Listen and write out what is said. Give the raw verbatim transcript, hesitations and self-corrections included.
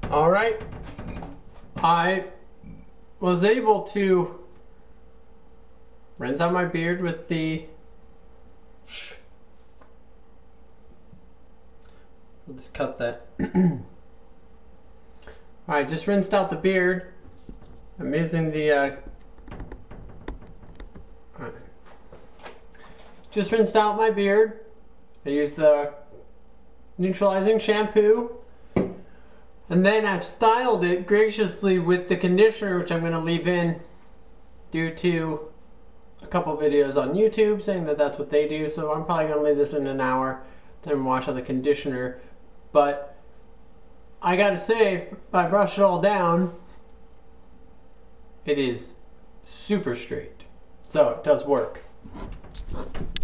All right, I was able to rinse out my beard with the, we'll just cut that. All right, just rinsed out the beard. I'm using the, uh, all right. Just rinsed out my beard. I used the neutralizing shampoo. And then I've styled it graciously with the conditioner, which I'm going to leave in due to a couple videos on YouTube saying that that's what they do. So I'm probably going to leave this in an hour, then wash out the conditioner. But I got to say, if I brush it all down, it is super straight. So it does work.